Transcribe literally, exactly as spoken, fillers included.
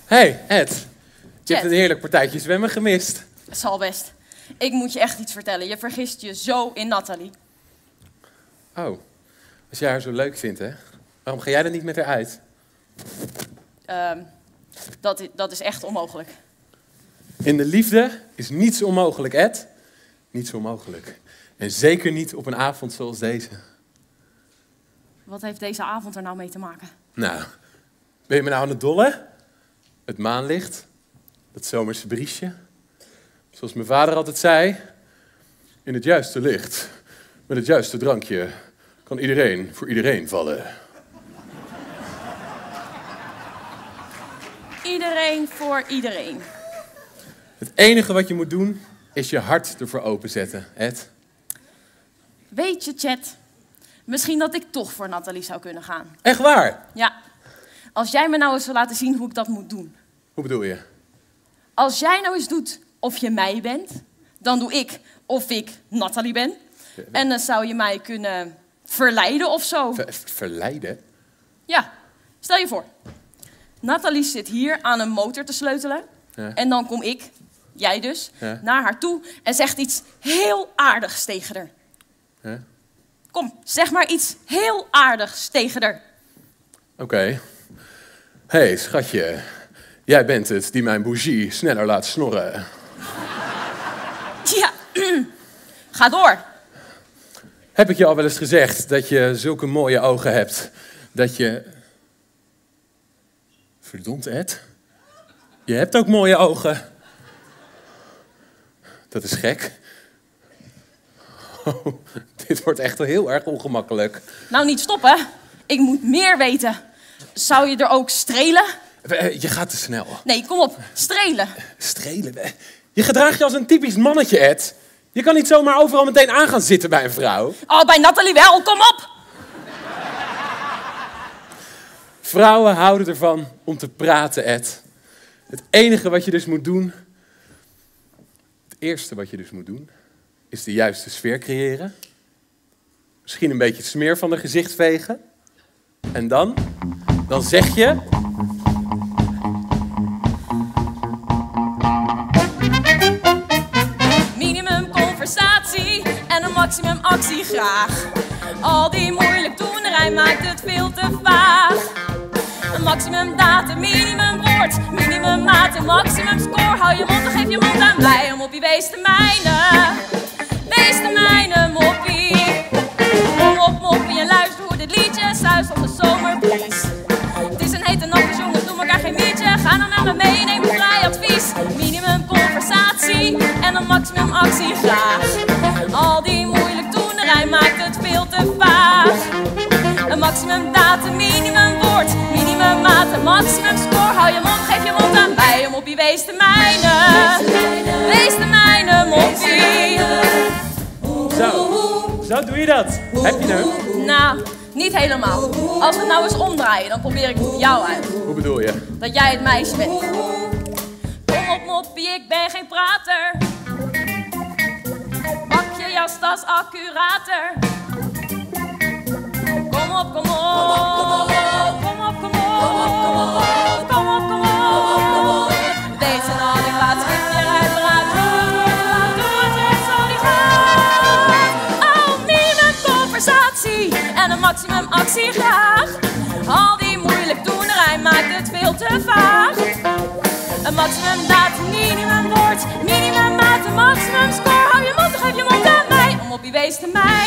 Hey, Ed. Je hebt een heerlijk partijtje zwemmen gemist. Zal best. Ik moet je echt iets vertellen. Je vergist je zo in Nathalie. Oh, als jij haar zo leuk vindt, hè? Waarom ga jij dan niet met haar uit? Um, dat, dat is echt onmogelijk. In de liefde is niets onmogelijk, Ed. Niets onmogelijk. En zeker niet op een avond zoals deze. Wat heeft deze avond er nou mee te maken? Nou, ben je me nou aan het dolle? Het maanlicht, dat zomerse briesje. Zoals mijn vader altijd zei, in het juiste licht, met het juiste drankje, kan iedereen voor iedereen vallen. Iedereen voor iedereen. Het enige wat je moet doen, is je hart ervoor openzetten, Ed. Weet je, Chet, misschien dat ik toch voor Nathalie zou kunnen gaan. Echt waar? Ja. Als jij me nou eens wil laten zien hoe ik dat moet doen. Hoe bedoel je? Als jij nou eens doet of je mij bent, dan doe ik of ik Nathalie ben. En dan zou je mij kunnen verleiden of zo. Ver, verleiden? Ja, stel je voor. Nathalie zit hier aan een motor te sleutelen. Ja. En dan kom ik, jij dus, Ja. naar haar toe en zegt iets heel aardigs tegen haar. Ja. Kom, zeg maar iets heel aardigs tegen haar. Oké. Okay. Hé, hey, schatje. Jij bent het die mijn bougie sneller laat snorren. Ja, ga door. Heb ik je al wel eens gezegd dat je zulke mooie ogen hebt, dat je... Verdomd, Ed. Je hebt ook mooie ogen. Dat is gek. Oh, dit wordt echt heel erg ongemakkelijk. Nou, niet stoppen. Ik moet meer weten. Zou je er ook strelen? Je gaat te snel. Nee, kom op. Strelen. Strelen? Je gedraagt je als een typisch mannetje, Ed. Je kan niet zomaar overal meteen aan gaan zitten bij een vrouw. Oh, bij Nathalie wel. Kom op. Vrouwen houden ervan om te praten, Ed. Het enige wat je dus moet doen... Het eerste wat je dus moet doen... is de juiste sfeer creëren. Misschien een beetje smeer van haar gezicht vegen. En dan... Dan zeg je... Minimum conversatie en een maximum actie graag. Al die moeilijk doenerij maakt het veel te vaag. Een maximum datum, minimum woord, minimum maat en maximum score. Hou je mond en geef je mond aan mij, moppie, wees de mijne. Wees de mijne, moppie. Kom op, moppie, en luister hoe dit liedje zuist als een zomerbries. Het is een hete nacht, dus jongens, doe elkaar geen liedje. Ga dan met me mee, neem een vrij advies. Minimum conversatie en een maximum actie graag. Al die moeilijk doenerij maakt het veel te vaag. Een maximum datum, minimum woord, minimum maat en maximum score. Hou je mond, geef je mond aan mij, moppie, wees de mijne. Wees de mijne, moppie. Zo, zo doe je dat. Heb je hem? Nou, niet helemaal. Als we het nou eens omdraaien, dan probeer ik het op jou uit. Hoe bedoel je? Dat jij het meisje bent. Kom op, moppie, ik ben geen prater. Pak je jastas accurater. Kom op, kom op. Kom op, kom op. Kom op, kom op. Deze dan, ik laat schip je uiteraard. Doe het echt zo die gaat. Oh, minimum conversatie en een maximum actie graag. Al die moeilijk doenerij maakt het veel te vaag. Een maximum datum, minimum woord, minimum maat, een maximum score. Hou je mond, geef je mond aan mij. Om op je wees te mij.